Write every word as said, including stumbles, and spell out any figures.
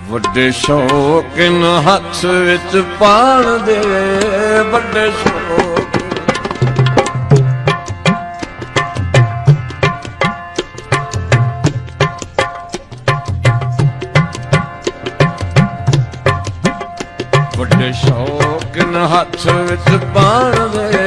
ਵੱਡੇ ਸ਼ੌਕਨ ਹੱਥ ਵਿੱਚ ਪਾਣ ਦੇ, ਵੱਡੇ ਸ਼ੌਕ ਵੱਡੇ ਸ਼ੌਕਨ ਹੱਥ ਵਿੱਚ ਪਾਣ ਦੇ।